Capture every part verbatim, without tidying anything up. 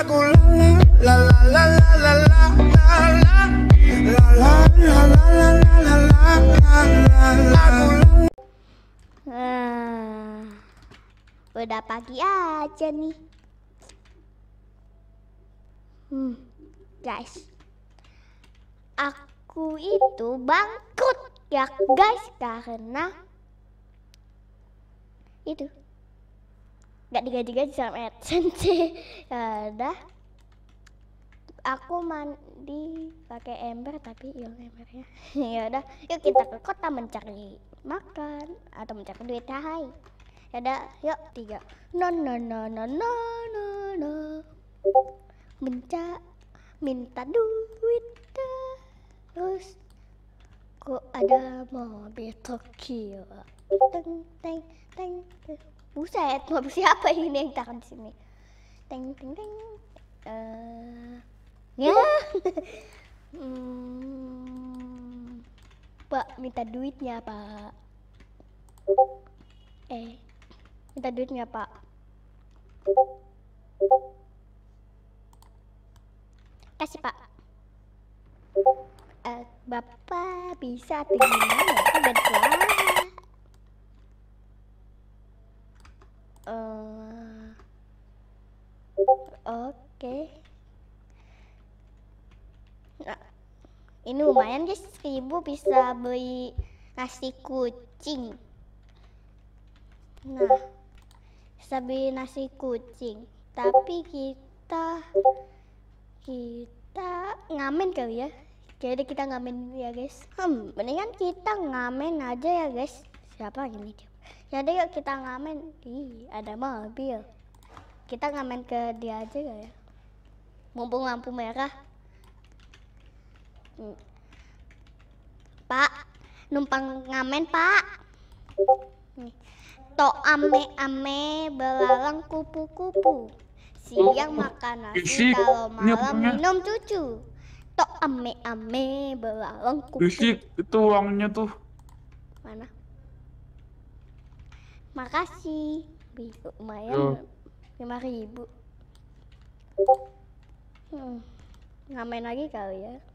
Lagu la la la la la la la la la la la la la la la la lagu. Nah, udah pagi aja nih. Hmm, guys, aku itu bangkrut ya guys karena itu nggak digaji-gaji sama AdSense. Ya udah, aku mandi pakai ember tapi hilang embernya. Ya udah, yuk kita ke kota mencari makan atau mencari duit. Hai, ya udah, yuk tiga. No no no no no no no. Menca minta duit terus kok ada mobil Tokyo. Teng teng teng. Buset, mobil siapa ini yang taruh di sini? Teng teng teng. Uh, ya. hmm, Pak, minta duitnya, Pak. Eh, minta duitnya, Pak. Kasih, Pak. Uh, Bapak bisa atau gimana? Itu bantuan. Uh, Oke. Okay. Nah, ini lumayan guys, seribu bisa beli nasi kucing. Nah, bisa beli nasi kucing. Tapi kita kita ngamen kali ya. Jadi kita ngamen ya guys. Hmm, mendingan kita ngamen aja ya guys. Siapa ini? Jadi yuk kita ngamen. Ih, ada mobil. Kita ngamen ke dia aja gak ya? Mumpung lampu merah. Hmm. Pak, numpang ngamen, Pak. Nih. To ame ame belalang kupu-kupu. Siang makan nasi, kalau malam minum cucu. To ame ame belalang kupu-kupu. Itu uangnya tuh. Mana? Makasih. Lumayan. lima ribu. Hmm. Ngamen lagi kali ya.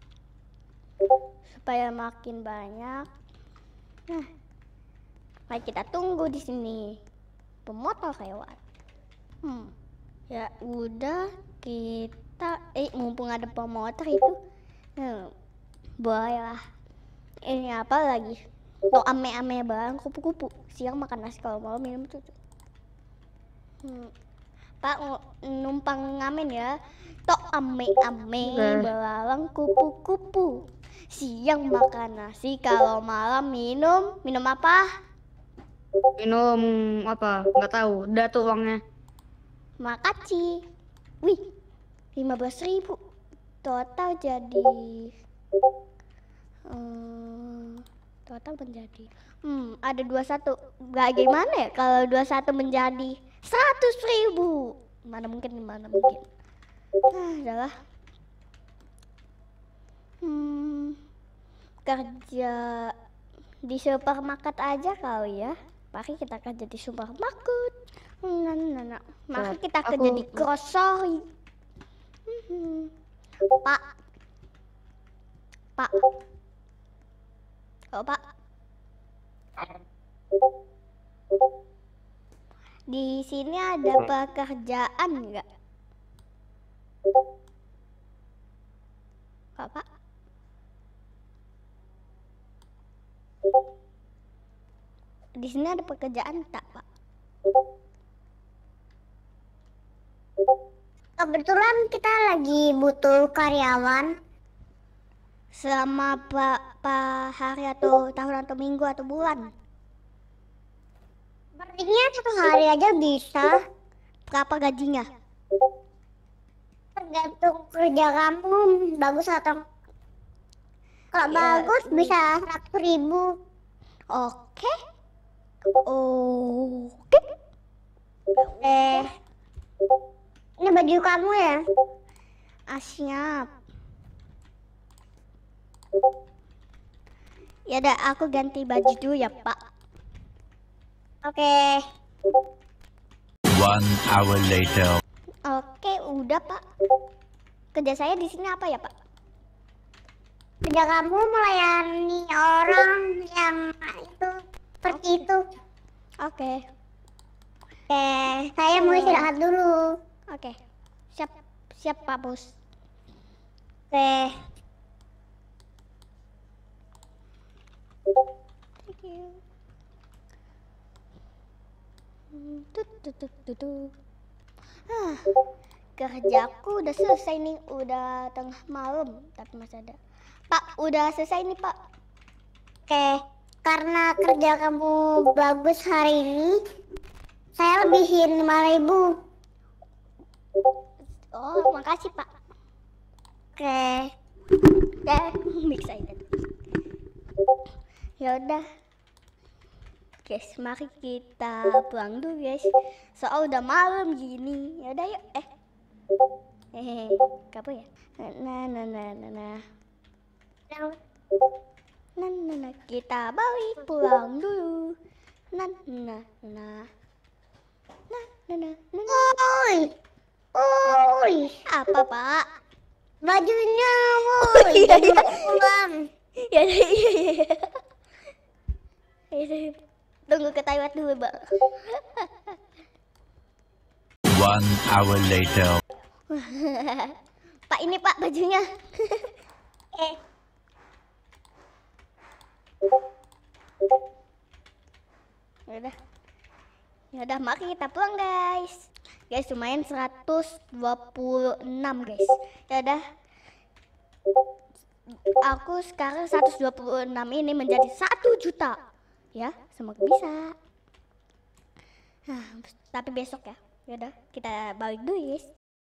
Supaya makin banyak. Nah, mari kita tunggu di sini. Pemotor lewat. Hmm. Ya udah, kita eh mumpung ada pemotor itu. Hmm. Boleh lah. Ini apa lagi? To ame-ame bang kupu-kupu. Siang makan nasi, kalau malam minum susu. Hmm. Pak, numpang ngamen ya. To ame-ame belalang kupu-kupu. Siang makan nasi, kalau malam minum minum apa? Minum apa? Nggak tahu. Udah tuh uangnya. Makasih. Wih, lima belas ribu. Total jadi hmm, total menjadi hmm ada dua puluh satu. Bagaimana ya kalau dua puluh satu menjadi seratus ribu? Mana mungkin, mana mungkin. Nah, adalah hmm kerja di supermarket aja kali ya. Mari kita kerja di supermarket. Nah, nah, nah. Mari kita kerja di grocery. Hmm. Pak, Pak, oh Pak, di sini ada pekerjaan nggak? Pak, Pak. Di sini ada pekerjaan tak, Pak? Kebetulan kita lagi butuh karyawan. Selama berapa hari atau tahun atau minggu atau bulan? Sepertinya satu hari aja bisa. Berapa gajinya? Tergantung kerja kamu bagus atau kalau ya, bagus bisa seratus ribu. Oke. Oke. Eh, ini baju kamu ya? Ah, siap. Ya udah, aku ganti baju dulu ya, Pak. Oke. One hour later. Oke, udah Pak. Kerja saya di sini apa ya Pak? Kerja kamu melayani orang yang itu seperti itu. Oke, Oke, saya mau istirahat dulu. oke. Siap, siap Pak Bos. Oke. Thank you. Hmm, tut, tut, tut, tut, tut. Ah, kerjaku udah selesai nih, udah tengah malam, tapi masih ada. Pak, udah selesai nih Pak. Oke, karena kerja kamu bagus hari ini, saya lebihin lima ribu. Oh, makasih Pak. Oke. Dan excited. Ya udah. Guys, mari kita pulang dulu guys. Soal udah malam gini. Ya udah yuk. Eh. Hehehe. Apa ya? Nah, nah, nah, nah, nah. Nah, nah, nah. Kita balik pulang dulu. Nah, nah, nah. Nah, nah, nah, nah, nah. Woi, woi, Apa Pak? bajunya, Oh, woi, iya, jadi iya. pulang. Ya, iya, iya. Iya. Tunggu ke toilet dulu, Bang. One hour later. Pak, ini Pak bajunya. Eh, Ya udah. Ya udah, mari kita pulang, guys. Guys, lumayan seratus dua puluh enam, guys. Ya udah. Aku sekarang seratus dua puluh enam ini menjadi satu juta. Ya, semoga bisa. Nah, tapi besok ya. Ya udah, kita balik dulu, guys.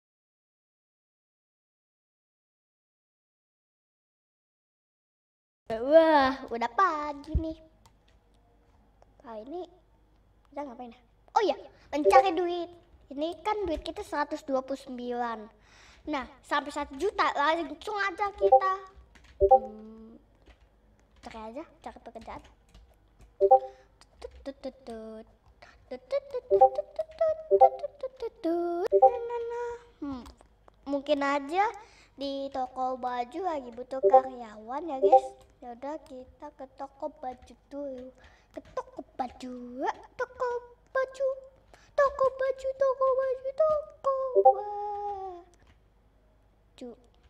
Wah, udah pagi nih. Ah, ini kita ngapain ya? Oh iya, mencari duit. Ini kan duit kita seratus dua puluh sembilan. Nah, sampai satu juta langsung aja kita. Hmm, cari aja, cari pekerjaan. Hmm, mungkin aja di toko baju lagi butuh karyawan ya guys. Ya udah, kita ke toko baju dulu. Ke toko baju, toko baju, toko baju, toko baju, toko baju.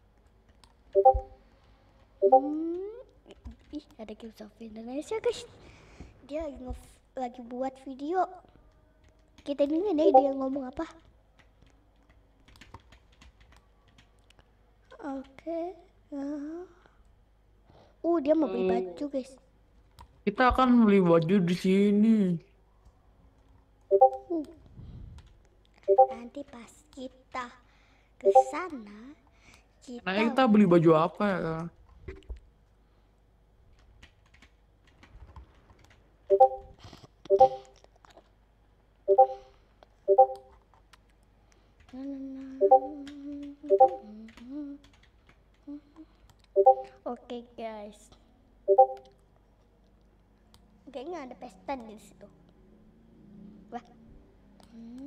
Hmm, ih, ada Games of Indonesia guys. Dia lagi nge lagi buat video. Kita dengerin deh dia ngomong apa. Oke. Uh. uh, dia mau beli baju guys. Kita akan beli baju di sini. Uh. Nanti pas kita ke sana, kita, Nah, kita beli baju apa ya, Kak? Oke guys, kayaknya ada pesta di situ. Wah. Hmm.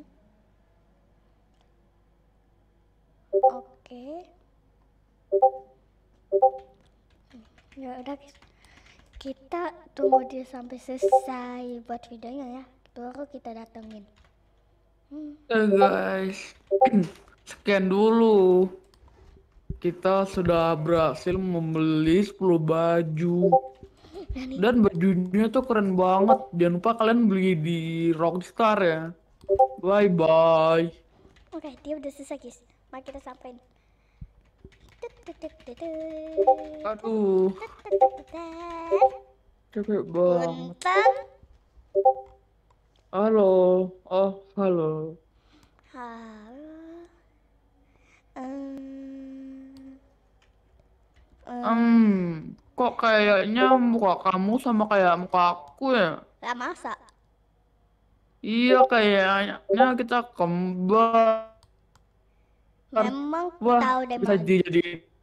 Oke. Ya udah guys, kita tunggu dia sampai selesai buat videonya ya, baru kita datengin. Hmm. Eh guys, sekian dulu. Kita sudah berhasil membeli sepuluh baju. Dan bajunya tuh keren banget. Jangan lupa kalian beli di Rockstar ya. Bye bye. Oke, dia udah selesai guys. Mari kita sampein. Aduh, capek banget. Punten. Halo, oh halo. Halo. Um, um, Hmm, kok kayaknya muka kamu sama kayak muka aku ya? Lah masa? Iya, kayaknya kita kembar. Memang Wah, tahu deh bisa Bang. jadi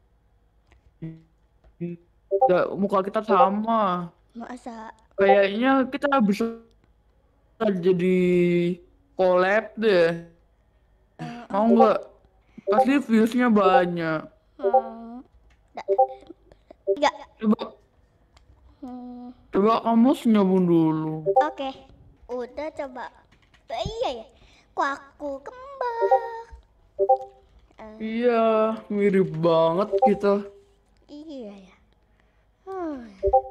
Ya, muka kita sama. Masa? Kayaknya kita bisa jadi collab deh. Uh, Mau nggak? Pasti viewsnya banyak. Hmm. Da- Enggak. Coba, Hmm. coba kamu senyum dulu. Oke. Udah coba. Eh, iya ya. Kok aku kembar? Eh, Iya, mirip banget kita. iya ya. Hmm.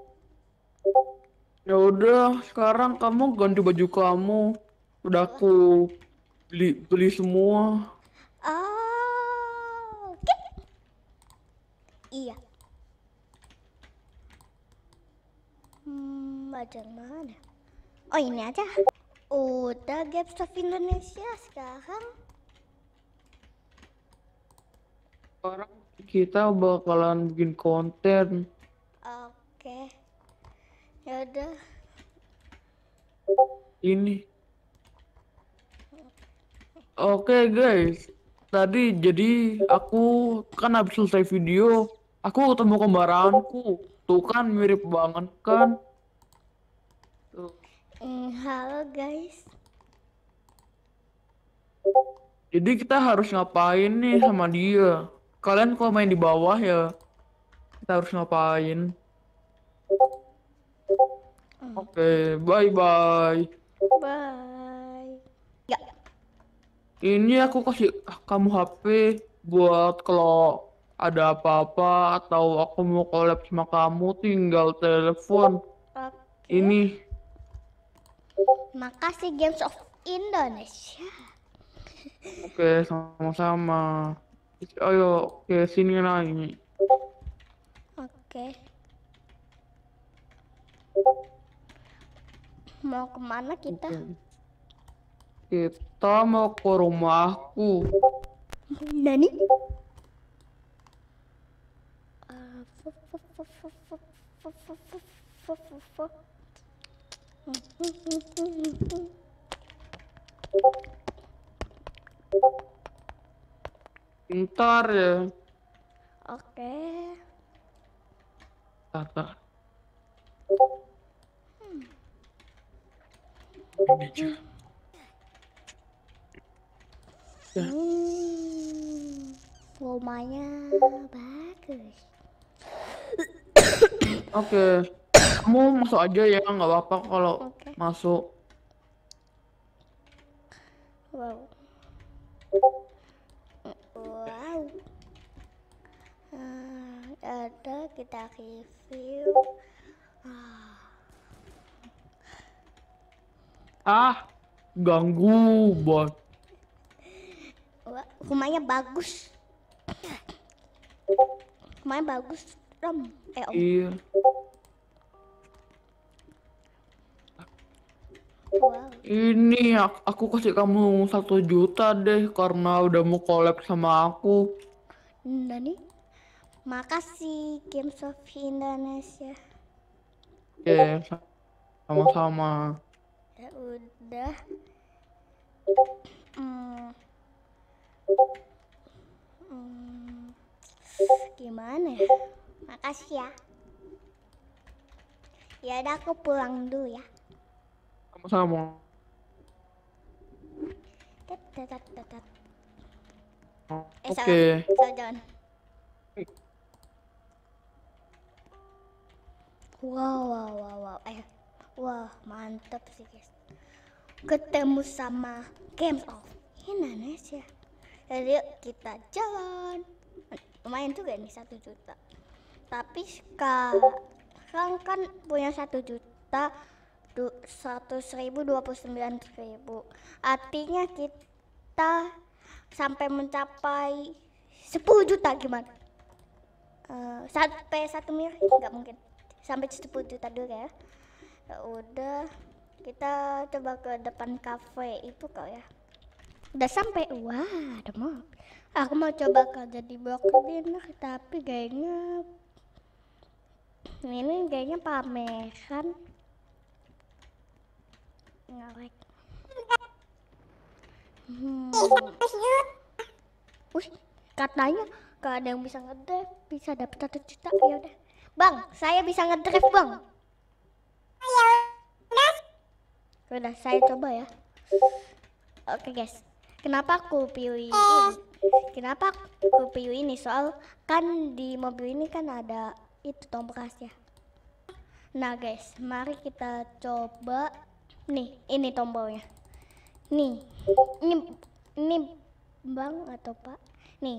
Ya udah, sekarang kamu ganti baju kamu. Udah aku beli beli semua. Ah, oke. Iya. Hmm, baju yang mana? Oh, ini aja. Udah Games of Indonesia sekarang. Sekarang kita bakalan bikin konten. Oke. Ya udah. Ini. Oke guys, tadi jadi aku kan habis selesai video, aku ketemu kembaranku. Tuh kan mirip banget kan? Tuh. Hmm, halo guys. Jadi kita harus ngapain nih sama dia? Kalian kalau main di bawah ya, kita harus ngapain? Oke, bye-bye. Bye. Ya. Ini aku kasih kamu H P buat kalau ada apa-apa atau aku mau collab sama kamu tinggal telepon. Oke. Ini Makasih Games of Indonesia. oke sama-sama. Ayo ke sini lagi. Oke. Mau kemana kita? Kita mau ke rumahku. Nani? Ah, fu- fu- fu- fu- fu- fu- fu- fu- fu- fu- fu. Bentar ya. Oke. Tata. Ini aja. Ya. Hmm, rumahnya bagus. Oke, kamu masuk aja ya, nggak apa-apa kalau Oke. masuk. Wow. Wow. Ah, ada kita review. Ah, Ah, ganggu bot. wah, rumahnya bagus. Rumahnya bagus. Om. Eh, om. Iya. Wow. Ini ak- aku kasih kamu satu juta deh karena udah mau collab sama aku. Nani? Makasih Games of Indonesia. Oke, sa- sama-sama. Ya udah. Hmm. Hmm. Gimana ya? Makasih ya. Ya udah aku pulang dulu ya. Sama-sama. Tet, tet, tet, tet, tet. Eh, Oke. salah. Salah jalan. Wow, wow, wow, wow. Eh, wah, mantap sih guys. Ketemu sama Games of Indonesia. Jadi yuk kita jalan. Lumayan juga nih satu juta. Tapi sekarang kan punya satu juta seratus ribu dua puluh sembilan ribu. Artinya kita sampai mencapai sepuluh juta gimana? Uh, sampai satu miliar nggak mungkin. Sampai sepuluh juta dulu ya. Ya udah, kita coba ke depan kafe itu kau ya. Udah sampai. Wah, ada mau. Aku mau coba kerja di blok dinner tapi kayaknya ini kayaknya pameran. Ngelek. Hmm. Wih, katanya kalau ada yang bisa ngedrive bisa dapat satu juta. Ya udah, bang, saya bisa ngedrive bang. Udah, saya coba ya. Oke guys, Kenapa aku pilih ini? Kenapa aku pilih ini? Soal kan di mobil ini kan ada itu tombol gasnya. Nah guys, mari kita coba. Nih, ini tombolnya. Nih, ini ini bang atau pak? Nih,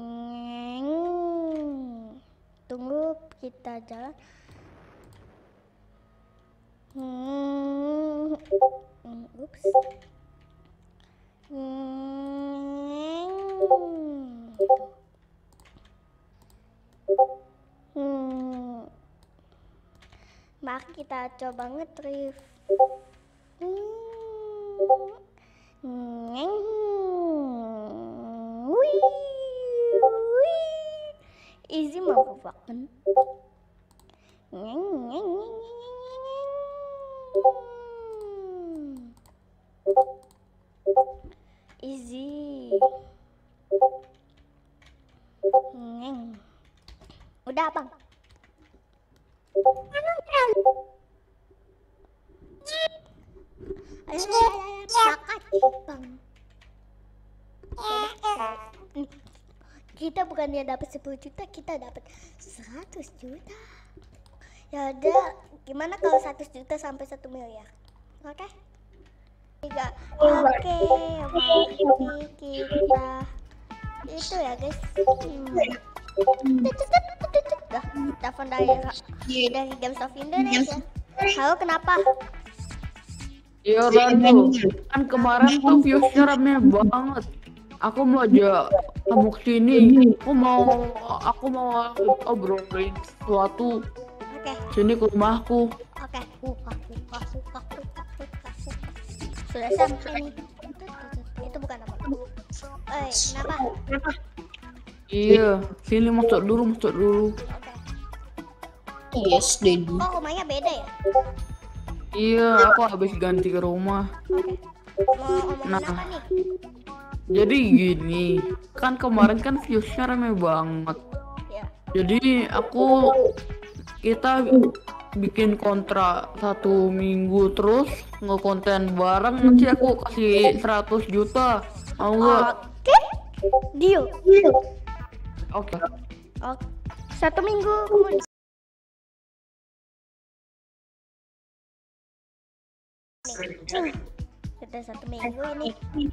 tunggu kita jalan. Hmm, ups. Hmm. Hmm. Mari kita coba ngetrif. Hmm. Wih, wih. Easy motherfucker. Easy. Ngeng. Udah bang. Ayo, ayo, ayo, makasih bang. Nih, kita bukan dia dapat sepuluh juta, kita dapat seratus juta. Ya udah, gimana kalau seratus juta sampai satu miliar? Oke? Tiga. Oke, mari kita itu ya guys. Hmm. Dah, telepon dari dari Games of Indonesia. Halo, kenapa? Iya Rando, kan kemarin tuh viewsnya rame banget. Aku mau aja kamu kesini. Aku mau aku mau obrolin sesuatu. Oke. Sini ke rumahku. Oke. Sudah sampai nih. Itu bukan apa. Eh, kenapa? Iya, sini masuk dulu, masuk dulu. Oke. Yes, Daddy. Oh, rumahnya beda ya? Iya, aku habis ganti ke rumah. Oke. Mau ngomongin Nah. apa nih? Jadi gini, kan kemarin kan viewsnya rame banget. Ya. Jadi aku kita bikin kontrak satu minggu terus ngekonten bareng, nanti aku kasih seratus juta. Mau nggak? Oke. Deal. Oke. Oke. Satu minggu kemudian. Hmm. Sudah satu minggu ini.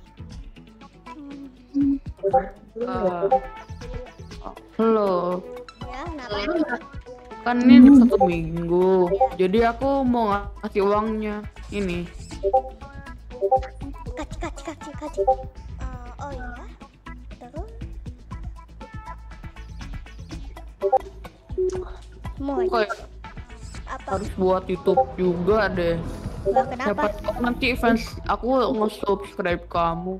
Hmm. Uh, halo, Ya, kenapa? kan ini satu minggu. Jadi aku mau ngasih uangnya. Ini. Kaci, kaci, kaci, kaci. Uh, oh iya. Terus? Mau Kayak apa? harus buat YouTube juga deh. Lah, kenapa? Siapa tahu nanti fans aku nge-subscribe kamu.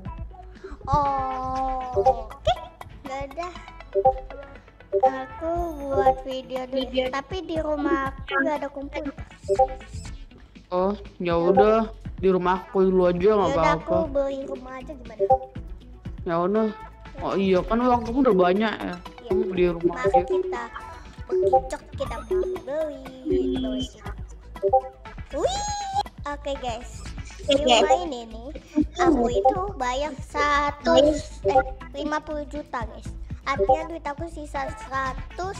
Oh, oke. Gak ada. Aku buat video dulu, tapi di rumah aku gak ada komputer. Oh, ya udah di rumah aku dulu aja nggak Yaudah, apa-apa. aku beli rumah aja gimana? Ya udah. Oh iya kan uang kamu udah banyak ya. Kamu di rumah Mari aja. kita bekicok, kita beli beli. Wih, oke guys. Di rumah ini nih, aku itu bayar satu eh lima puluh juta guys. Artinya duit aku sisa seratus.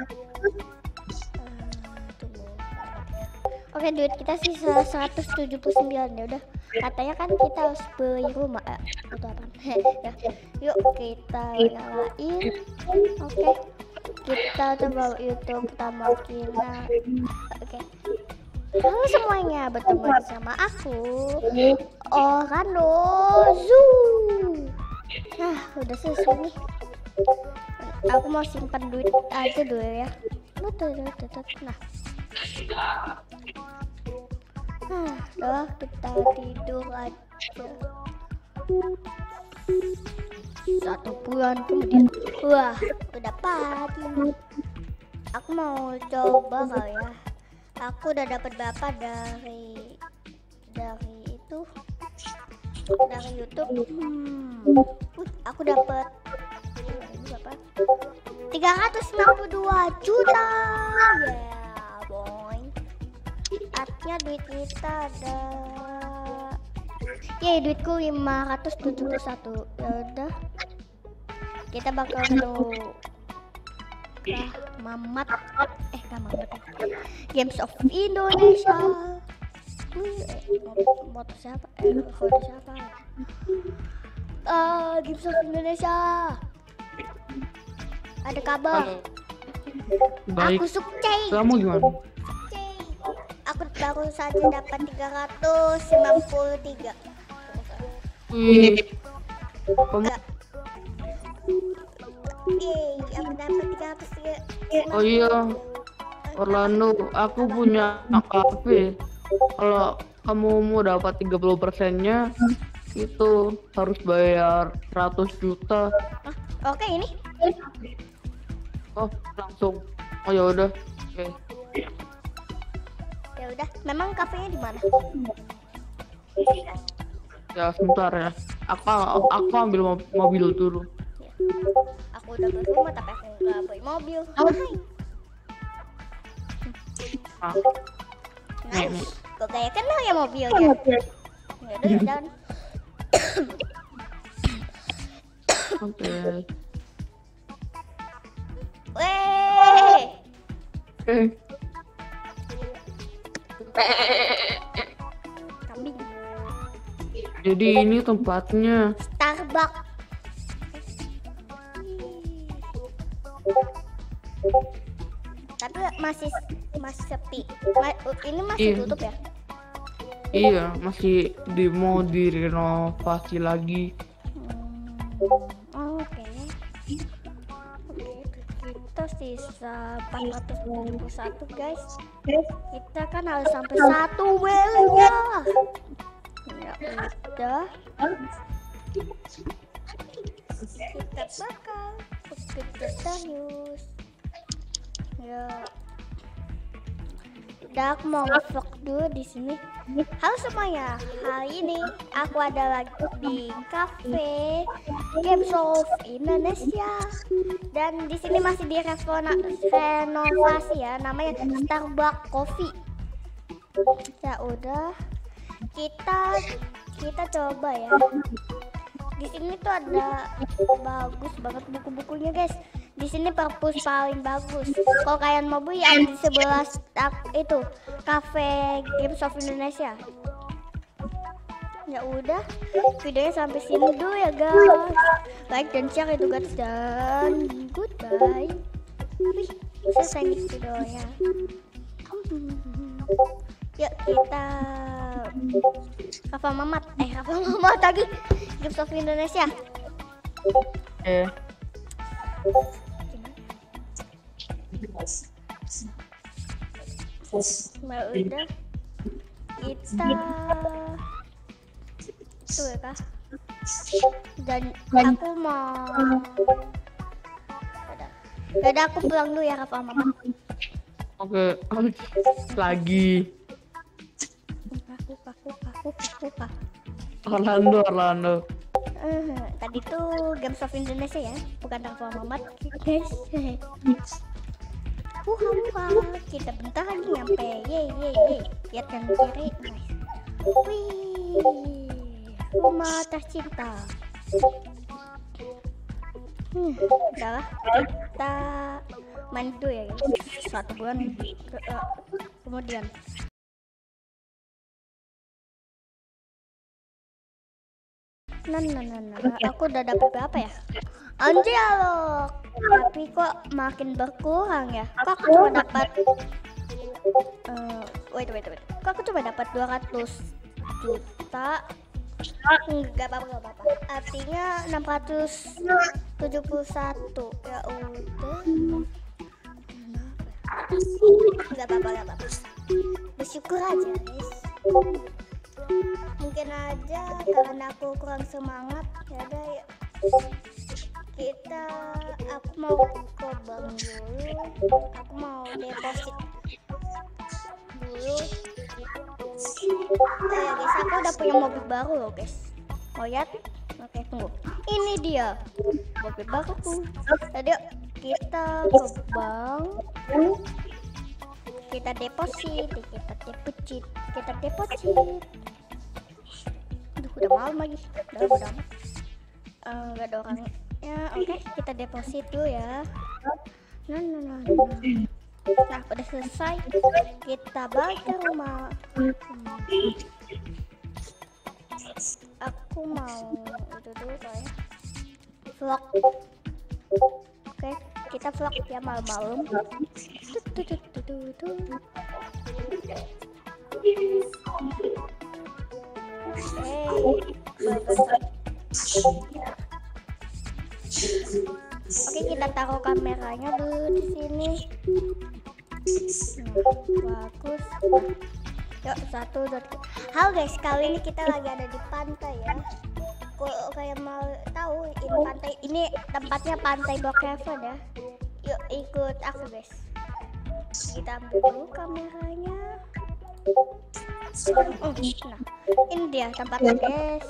Oke, duit kita sisa seratus tujuh puluh sembilan ya udah. Katanya kan kita harus beli rumah. Eh, itu apa? Ya. Yuk kita nyalain. Oke. Kita coba YouTube Tamakina. Oke. Halo semuanya, bertemu bersama aku Orano Zoo. Nah, udah selesai nih. Aku mau simpan duit aja dulu ya. Nah. Nah, udah kita tidur aja. Satu bulan kemudian, wah, udah pagi. Aku mau coba kali ya. Aku udah dapat berapa dari dari itu dari YouTube. Hmm. Uh, aku dapat berapa? tiga ratus enam puluh dua juta. Ya, yeah, boy. Artinya duit kita ada Yeay, duitku lima ratus tujuh puluh satu. Ya udah. Kita bakal tuh Kah Mamat. Eh, Kah Mamat. Games of Indonesia. Wih, eh, motor siapa? Eh, kode siapa? Ah, Games of Indonesia. Ada kabar. Baik. Aku sukses. Kamu gimana? Sukses. Aku baru saja dapat tiga ratus sembilan puluh tiga. Wih. Kamu... Yeay, aku dapat tiga ratus tiga. Oh iya, Orlando, aku punya kafe. Kalau kamu mau dapat tiga puluh persennya, itu harus bayar seratus juta. Hah? Oke, ini. Oh, langsung. Oh ya udah. Oke. Ya udah, memang kafenya di mana? Ya sebentar ya. Aku aku ambil mo- mobil dulu. Aku udah berumah tapi aku nggak beli mobil. Hai. Ah, Nice. Kok kayak kenal ya mobilnya? Ya udah, ya udah. Oke. Weh. Eh, Kambing. jadi ini tempatnya. Starbucks. Tapi masih masih sepi. Ma- ini masih Iya. tutup ya? Iya, masih di mau direnovasi lagi. Hmm, Oke. Oke, kita sisa empat ratus tujuh puluh satu guys. Kita kan harus sampai satu well ya. Ya udah. Kita bakal bekerja serius. Ya. Udah, aku mau vlog dulu di sini. Halo semuanya, hari ini aku ada lagi di cafe Games of Indonesia dan di sini masih direnovasi ya, namanya Starbucks Coffee. Ya udah, kita kita coba ya. Di sini tuh ada bagus banget buku-bukunya guys. Di sini perpus paling bagus. Kalau kalian mau beli ada di sebelah tak- itu cafe Games of Indonesia. Ya udah, videonya sampai sini dulu ya guys. Like dan share itu guys dan goodbye. Wih, selesai nih videonya. Yuk kita Rafa Mamat, eh Rafa Mamat lagi Games of Indonesia. Eh, Nah, udah kita tuh ya kak. Dan aku mau Yaudah. Yaudah, aku pulang dulu ya Rafa Mamat. oke. Lagi. Aku aku aku aku aku. Orlando, Orlando. Eh, tadi tuh Games of Indonesia ya, bukan Rafa Mamat guys. Wuh, wuh, kita bentar lagi nyampe. Ye ye ye. Lihat yang kiri. Nice. Wih, rumah tercinta. Hmm, udah lah, kita main dulu ya guys. Satu bulan ke, uh, kemudian. Nah, nah, nah, nah, aku udah dapet berapa ya? Anjir, tapi kok makin berkurang ya? Kok aku cuma dapat uh, wait, wait, wait. Kok aku cuma dapat dua ratus juta? Enggak apa-apa, enggak apa-apa. Artinya enam ratus tujuh puluh satu. Ya udah. Enggak apa-apa, enggak apa-apa. Bersyukur aja, guys. Mungkin aja karena aku kurang semangat. Ya udah, ya. Kita aku mau ke bank dulu. Aku mau deposit dulu. Oh ya guys, aku udah punya mobil baru loh guys. Mau lihat? Oke, tunggu. Ini dia mobil baruku. Tadi kita ke bank. Kita deposit, kita deposit, kita deposit. Duh, udah malam lagi. Udah udah amat. Eh, nggak ada orangnya. Oke, kita deposit dulu ya. Nah, nah, nah, nah. Nah, udah selesai. Kita balik ke rumah. Hmm. Aku mau itu dulu kayaknya. Vlog. Oke, kita vlog ya malam-malam. Oke, kita taruh kameranya dulu di sini. Nah, bagus. Yuk, satu, dua, tiga. Halo guys, kali ini kita lagi ada di pantai ya. Kalau kayak mau tahu ini pantai, ini tempatnya pantai Brookhaven ya. Yuk ikut aku guys. Kita ambil dulu kameranya. Oh, nah, ini dia tempatnya guys.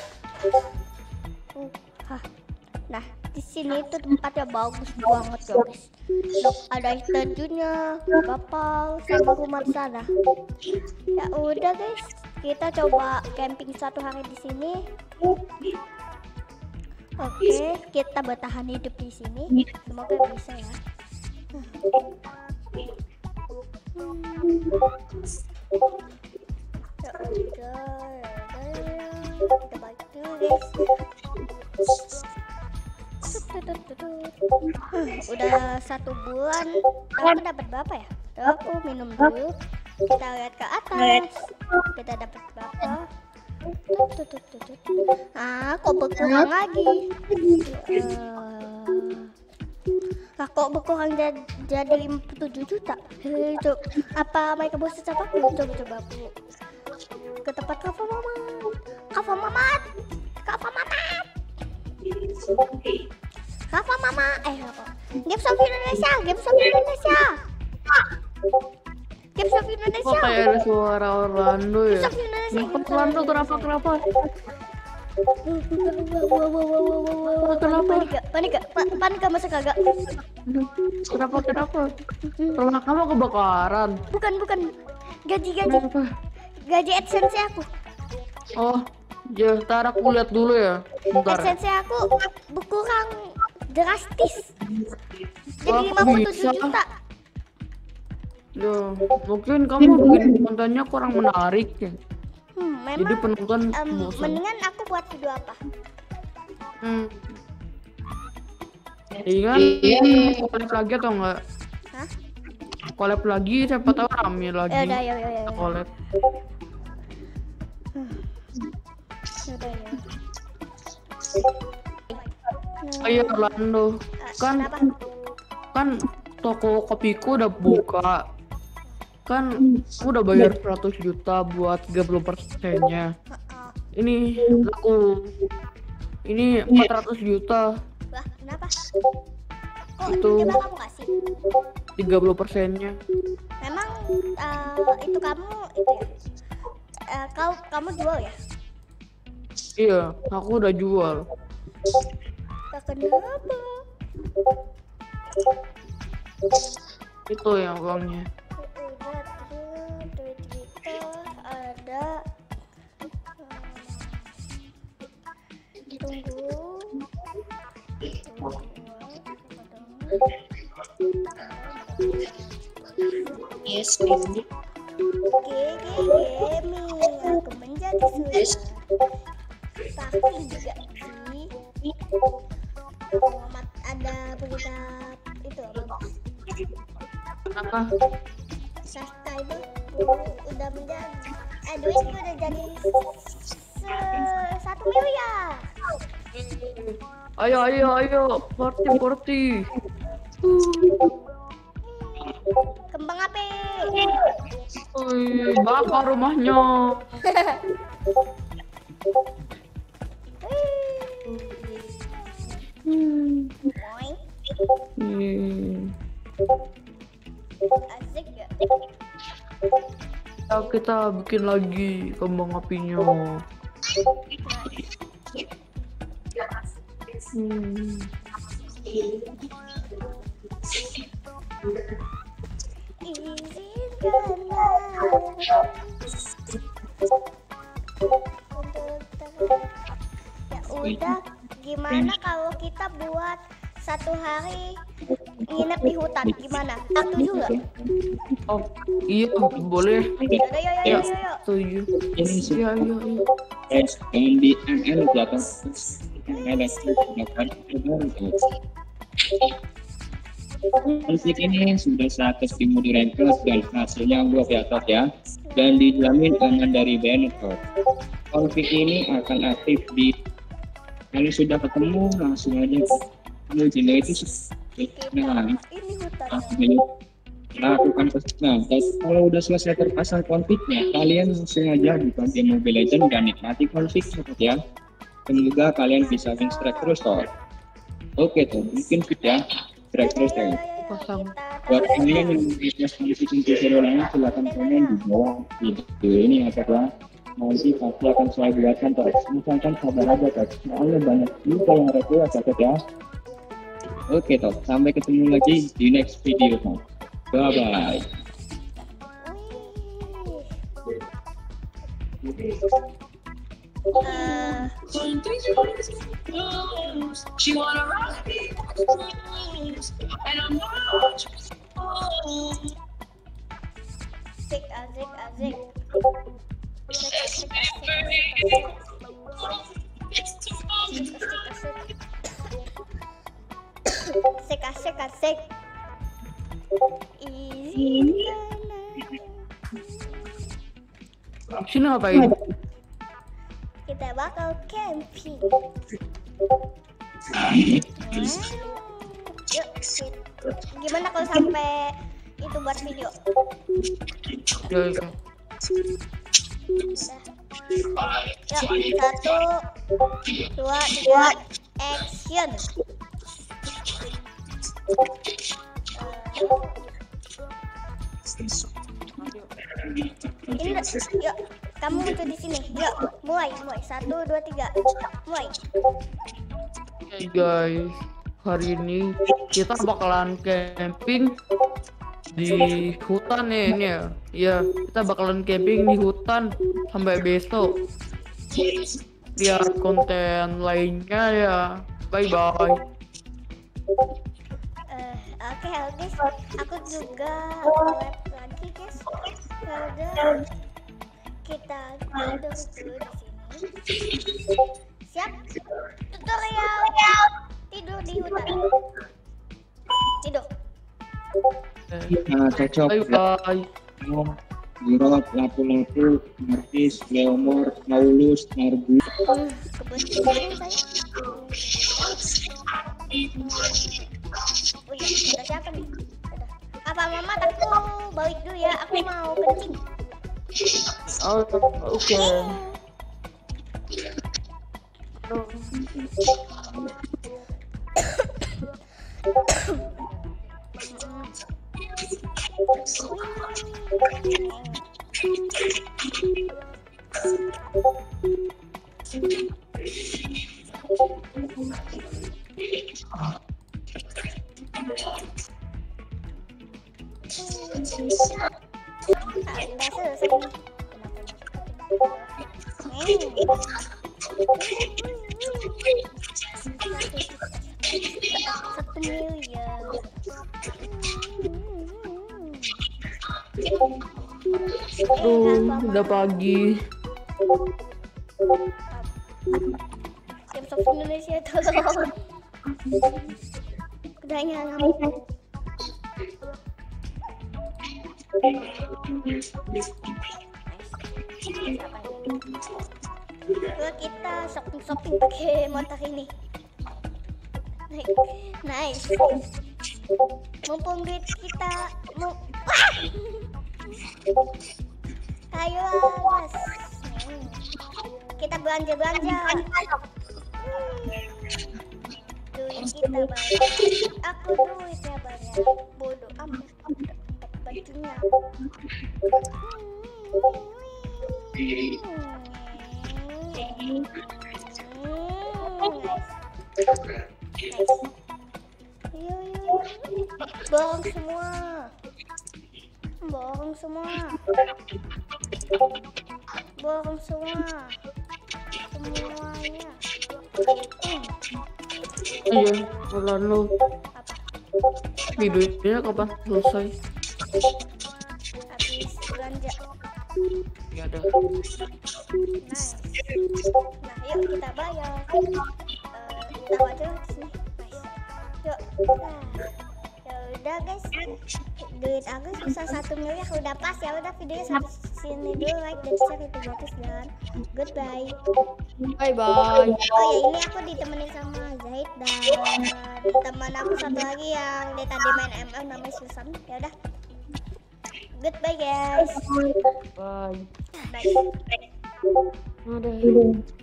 Uh, hah. Nah, di sini tuh tempatnya bagus banget ya guys. Loh, ada air terjunnya, kapal, sama rumah di sana. Ya udah guys, kita coba camping satu hari di sini. Oke, kita bertahan hidup di sini. Semoga bisa ya. Hmm. Ya udah, ya udah, kita balik dulu guys. Hmm, udah satu bulan, aku dapat berapa ya? Aku minum dulu. Kita lihat ke atas. Kita dapat berapa? Tuh, tuh, tuh, tuh, tuh. Ah, kok berkurang lagi? Uh, ah, kok berkurang jadi, jadi lima puluh tujuh juta? Hei, coba, apa mereka bosan sama aku? Coba coba aku ke tempat Kava Mamat. Kava Mamat. Kava Mamat. Kava Mama, eh apa? Games of Indonesia, Games of Indonesia. Games of Indonesia. Kok kayak ada suara Orlando ya? Games of Indonesia. Kenapa Orlando? Kenapa? Kenapa? Kenapa? Panik gak? Panik gak? Pa- panik gak masa kagak? Kenapa? Kenapa? Rumah kamu kebakaran. Bukan, bukan. Gaji-gaji. Gaji AdSense aku. Oh, ya, ntar aku lihat dulu ya. Bentar. AdSense aku berkurang drastis. Jadi Wah, lima puluh tujuh bisa. juta. Ya, mungkin kamu bikin kontennya kurang menarik ya. Hmm, memang. Jadi penonton Em, bosan. mendingan aku buat video apa? Hmm. Iya, collab lagi atau enggak? Hah? Collab lagi, siapa tahu rame lagi. Ya udah, ya ya ya. Collab. Ya udah ya. Ayo Orlando, kan Kenapa? kan toko kopiku udah buka. Kan aku udah bayar seratus juta buat tiga puluh persennya. Ini aku ini empat ratus juta. Wah, kenapa? Kok Itu. itu coba kamu kasih? tiga puluh persennya. Memang eh, itu kamu itu ya? Eh, kau kamu jual ya? Iya, aku udah jual. Gak kenapa? Itu yang uangnya. Udah tuh duit kita ada. eh, Tunggu. Yes, baby. Gege gaming, aku menjadi suara. Pasti juga sih. Muhammad ada berita itu apa? Kenapa? Subscriber udah menjadi, eh duit udah jadi se- satu miliar. Ayo, ayo, ayo, party, party. Kembang api. Wih, bakar rumahnya. Boing. Hmm. Asik gak? Ya, kita bikin lagi kembang apinya. Hmm. Izinkanlah untuk Ya udah, gimana kalau kita buat satu hari nginep di hutan? Gimana? Setuju nggak? Oh iya boleh. Yaudah, yuk, yuk, yuk, yuk. Setuju. Ini Iya iya iya. guys, yang di M L belakang M L belakang konflik ini sudah seratus ribu di request dan hasilnya gua di atas ya, dan dijamin aman dari benefit. Konflik ini akan aktif di kalau sudah ketemu langsung aja kamu jenis itu nah Ini hutan. lakukan nah kalau udah selesai terpasang konfliknya, kalian langsung aja buka game Mobile Legends dan nikmati konfliknya ya. Semoga kalian bisa win strike terus toh. Oke tuh, mungkin fit ya strike terus ya. Pasang. Buat kalian yang request kondisi kunci lainnya, silakan komen di bawah video ini ya ya. Nanti pasti akan saya buatkan toh. Misalkan sabar aja toh, soalnya banyak juga yang request ya. Oke toh, sampai ketemu lagi di next video toh. Bye bye. Uh, She wanna rock me, and I'm not. asik, asik, asik. Asik, asik, asik, asik, asik. Easy. Sini ngapain? Kita bakal camping. Yuk, sit. Gimana kalau sampai itu buat video? Ya, ya. Yuk, satu, dua, tiga, action. Ini yuk, kamu muncul di sini. Yuk, mulai, mulai. Satu, dua, tiga, mulai. Hey guys, hari ini kita bakalan camping di hutan ya ini ya. Iya, kita bakalan camping di hutan sampai besok. Lihat konten lainnya ya. Bye bye. Eh, Oke, guys, aku juga live lagi guys. Udah, kita tidur dulu di sini. Siap? Tutorial tidur di hutan. Tidur. Nah, cocok Bye bye. Girot, lapu-lapu, Martis, Leomor, Paulus, Narbu. Hmm, kebetulan saya. Oh iya, udah siapa nih? Udah. Apa mama aku balik dulu ya? Aku mau kencing. Oh, oke. Udah selesai nih. Satu miliar. Aduh, udah pagi. Jam satu Indonesia tolong. Kudanya ngamuk. Coba kita shopping-shopping pakai motor ini. Nice. Mumpung duit kita mau. Ayo mas. Kita belanja-belanja. Duit kita banyak. Aku duitnya banyak. Bodoh amat. Bajunya. Borong semua. Borong semua. Borong semua. semuanya. Iya, bulan lu. Apa? Videonya kapan selesai? Habis belanja. Ya udah. Nice. Nah, yuk kita bayar. Eh, tahu aja di sini. Nice. Yuk. Nah. Ya udah guys. Duit aku susah satu miliar udah pas ya. Udah videonya sampai sini dulu, like dan share itu gratis dan goodbye. Bye bye. Oh ya, ini aku ditemenin sama Zahid dan teman aku satu lagi yang dia tadi main M L namanya Susan. Ya udah. Goodbye guys. Bye. Bye. Ada.